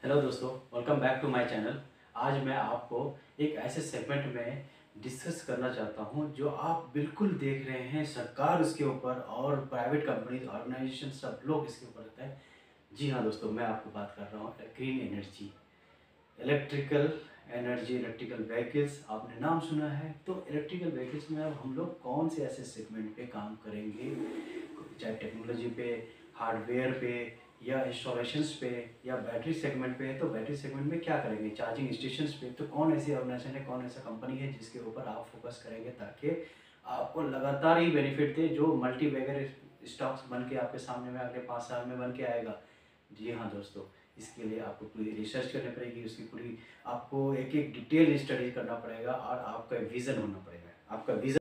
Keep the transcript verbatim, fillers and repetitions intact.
Hello दोस्तों, welcome back to my channel. आज मैं आपको एक ऐसे सेगमेंट में डिस्कस करना चाहता हूं जो आप बिल्कुल देख रहे हैं, सरकार इसके ऊपर और प्राइवेट कंपनीज ऑर्गेनाइजेशन सब लोग इसके ऊपर रहते हैं। जी हाँ दोस्तों, मैं आपको बात कर रहा हूँ green energy, electrical energy, electrical vehicles. आपने नाम सुना है। तो इलेक्ट्रिकल व्हीकल्स में अब हम लोग कौन से ऐसे सेगमेंट पे काम करेंगे, चाहे टेक्नोलॉजी पे, हार्डवेयर पे, या इंस्टॉलेशंस पे, या बैटरी सेगमेंट पे है तो बैटरी सेगमेंट में क्या करेंगे, चार्जिंग स्टेशंस पे। तो कौन ऐसी ऑर्गेनाइजेशन है, कौन ऐसा कंपनी है जिसके ऊपर आप फोकस करेंगे ताकि आपको लगातार ही बेनिफिट दे, जो मल्टी बैगर स्टॉक्स बन के आपके सामने में अगले पाँच साल में बन के आएगा। जी हाँ दोस्तों, इसके लिए आपको पूरी रिसर्च करनी पड़ेगी, उसकी पूरी आपको एक एक डिटेल स्टडी करना पड़ेगा और आपका विज़न होना पड़ेगा। आपका विज़न